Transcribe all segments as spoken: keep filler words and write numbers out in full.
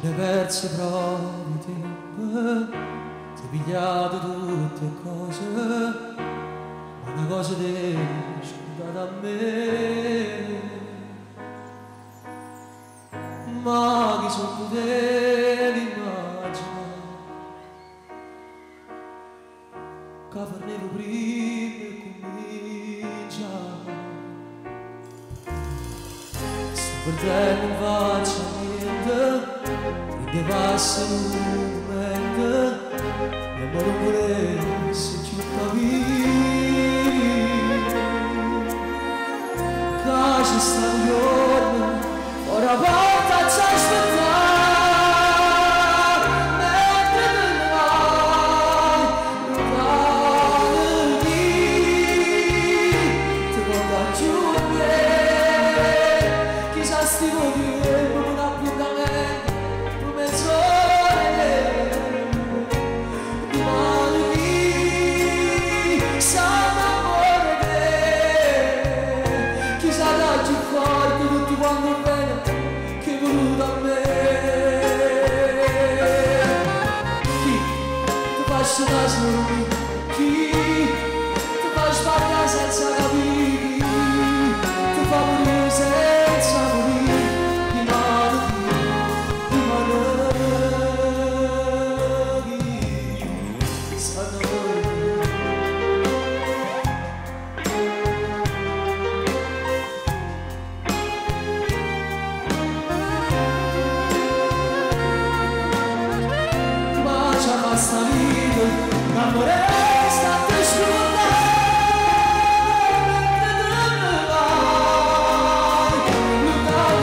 hai perso proprio tempo, ti hai pigliato tutte cose, ma una cosa ti è scordata a me. Ma chi sono potevi immaginare che farnevo prima e comincia sto perdendo in faccia niente, quindi passa un momento e me lo volessi più capire che ci sta un giorno ora porta a ci aspettare mentre te ne vai lontano di ti porta giù a me chissà sti voti e non appuntamento per mezz'ora di mano lì sanno amore te chissà da giù forte tutti quando bene che è voluto a me. Chi ti fa scivolare solo chi ti fa sbagliare senza capire, ti fa morire senza morire, di mano di mano chi sanno sta vita, l'amore sta per scordare mentre te ne vai lontano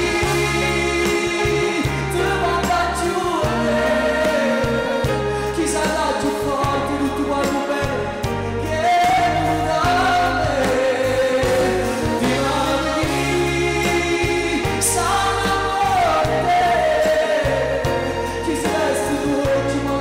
lì ti porta giù a me chissà là giù forte tutti quanti bene che è venuta a me di mano lì sanno amore te chi si veste tu oggi ma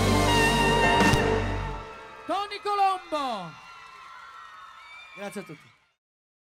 Tony Colombo. Grazie a tutti.